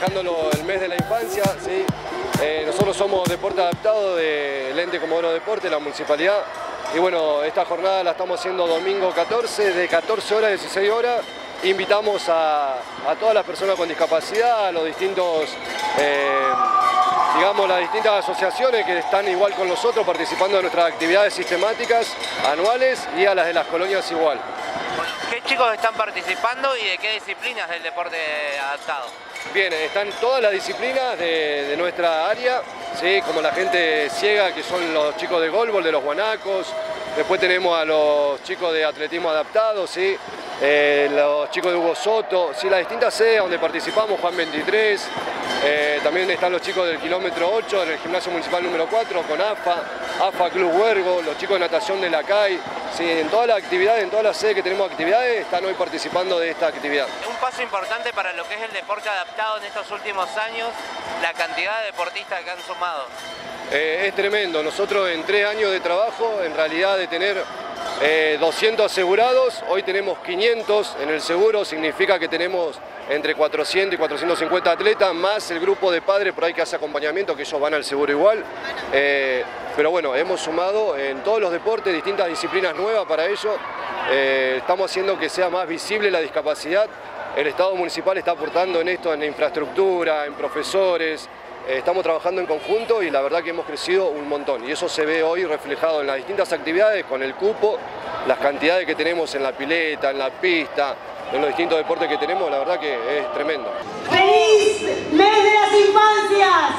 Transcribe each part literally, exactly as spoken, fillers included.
festejándolo el mes de la infancia, ¿sí? Eh, nosotros somos Deporte Adaptado del Ente Comodoro Deporte, la municipalidad. Y bueno, esta jornada la estamos haciendo domingo catorce, de catorce horas a dieciséis horas. Invitamos a, a todas las personas con discapacidad, a los distintos, eh, digamos, las distintas asociaciones que están igual con nosotros participando de nuestras actividades sistemáticas anuales y a las de las colonias igual. ¿Qué chicos están participando y de qué disciplinas del deporte adaptado? Bien, están todas las disciplinas de, de nuestra área, ¿sí? Como la gente ciega, que son los chicos de golbol, de los guanacos. Después tenemos a los chicos de atletismo adaptado, ¿sí? Eh, los chicos de Hugo Soto, ¿sí? Las distintas sedes donde participamos, Juan veintitrés. Eh, también están los chicos del kilómetro ocho, en el gimnasio municipal número cuatro, con A F A, A F A Club Huergo, los chicos de natación de la C A I. Sí, en todas las actividades, en todas las sedes que tenemos actividades, están hoy participando de esta actividad. Un paso importante para lo que es el deporte adaptado en estos últimos años, la cantidad de deportistas que han sumado. Eh, es tremendo. Nosotros en tres años de trabajo, en realidad de tener eh, doscientos asegurados, hoy tenemos quinientos en el seguro, significa que tenemos entre cuatrocientos y cuatrocientos cincuenta atletas, más el grupo de padres por ahí que hace acompañamiento, que ellos van al seguro igual. Eh, pero bueno, hemos sumado en todos los deportes distintas disciplinas nuevas para ello. Eh, estamos haciendo que sea más visible la discapacidad. El Estado municipal está aportando en esto, en infraestructura, en profesores. Eh, estamos trabajando en conjunto y la verdad que hemos crecido un montón. Y eso se ve hoy reflejado en las distintas actividades, con el cupo, las cantidades que tenemos en la pileta, en la pista, en los distintos deportes que tenemos, la verdad que es tremendo. ¡Feliz mes de las infancias!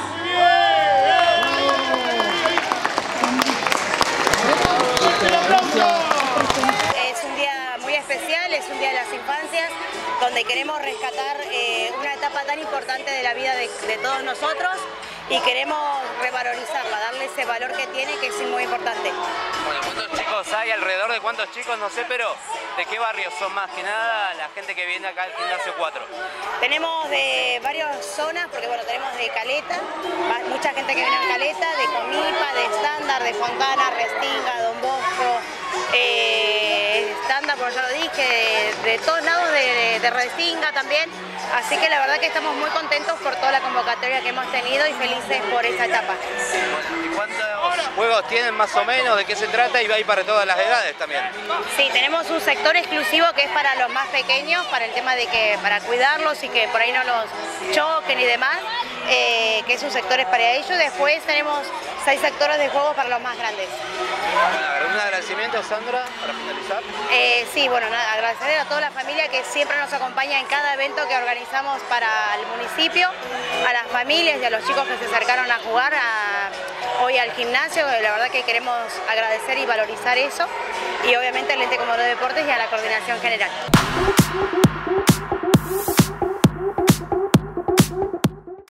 Es un día muy especial, es un día de las infancias, donde queremos rescatar eh, una etapa tan importante de la vida de, de todos nosotros y queremos revalorizarla, darle ese valor que tiene, que es muy importante. Bueno, ¿cuántos chicos hay? ¿Alrededor de cuántos chicos? No sé, pero ¿de qué barrios son más que nada la gente que viene acá al gimnasio cuatro? Tenemos de varias zonas, porque bueno, tenemos de Caleta, mucha gente que viene a Caleta, de Comipa, de Estándar, de Fontana, Restinga, Don Bosco, eh, Estándar, como ya lo dije, de, de todos lados, de, de Restinga también. Así que la verdad que estamos muy contentos por toda la convocatoria que hemos tenido y felices por esa etapa. ¿Y cuántos juegos tienen más o menos? ¿De qué se trata? Y va a ir para todas las edades también. Sí, tenemos un sector exclusivo que es para los más pequeños, para el tema de que para cuidarlos y que por ahí no los choquen y demás, eh, que es un sector es para ellos. Después tenemos seis sectores de juegos para los más grandes. Bueno, un agradecimiento, Sandra, para finalizar. Eh, sí, bueno, nada, agradecer a toda la familia que siempre nos acompaña en cada evento que organizamos para el municipio, a las familias y a los chicos que se acercaron a jugar a, hoy al gimnasio. La verdad que queremos agradecer y valorizar eso, y obviamente al Ente Comodoro Deportes y a la Coordinación General.